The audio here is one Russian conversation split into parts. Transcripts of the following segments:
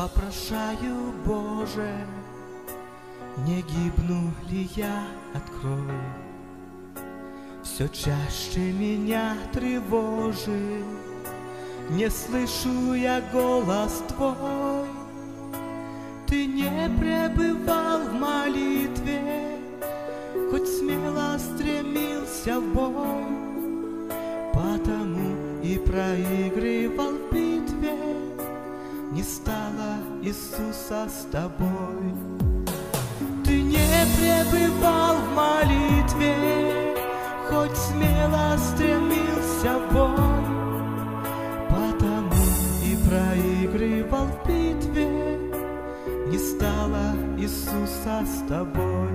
Вопрошаю, Боже, не гибну ли я, открой. Все чаще меня тревожит, не слышу я голос Твой. Ты не пребывал в молитве, хоть смело стремился в бой, потому и проигрывал в битве. Не стало Иисуса с тобой. Ты не пребывал в молитве, хоть смело стремился в бой, потому и проигрывал в битве. Не стало Иисуса с тобой.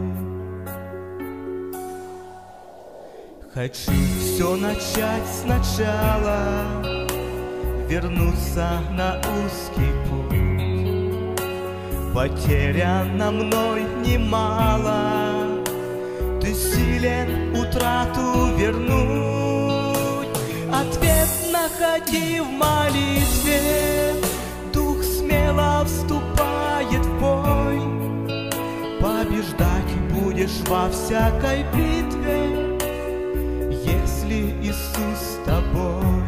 Хочу все начать сначала, вернуться на узкий путь. Потеряно мной немало, Ты силен утрату вернуть. Ответ находи в молитве, Дух смело вступает в бой. Побеждать будешь во всякой битве, если Иисус с тобой.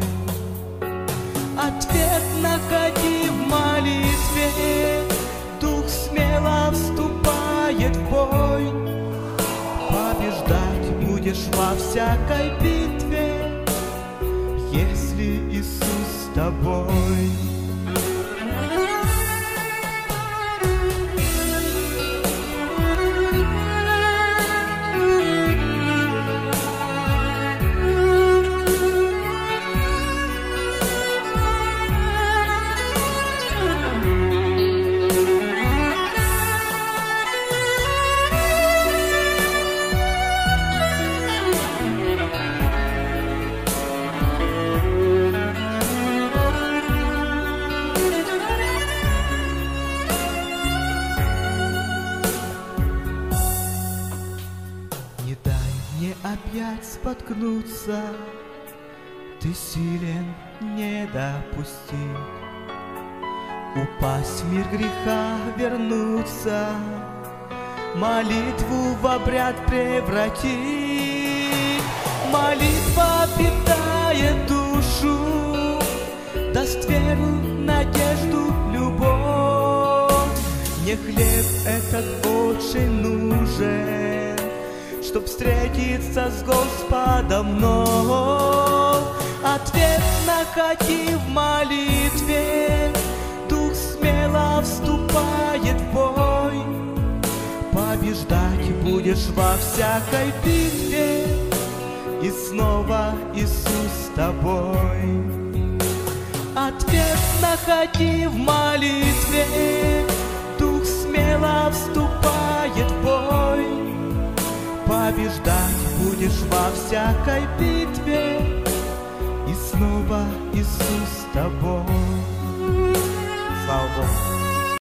Ответ находи в молитве, Дух смело вступает в бой. Побеждать будешь во всякой битве, если Иисус с тобой. Опять споткнуться, Ты силен не допустить. Упасть в мир греха, вернуться, молитву в обряд превратить. Молитва питает душу, даст веру, надежду, любовь. Мне хлеб этот очень нужен, чтоб встретиться с Господом вновь. Ответ находи в молитве, Дух смело вступает в бой. Побеждать будешь во всякой битве, и снова Иисус с тобой. Ответ находи в молитве, Дух смело вступает в бой. Побеждать будешь во всякой битве, и снова Иисус с тобой. Слава Богу.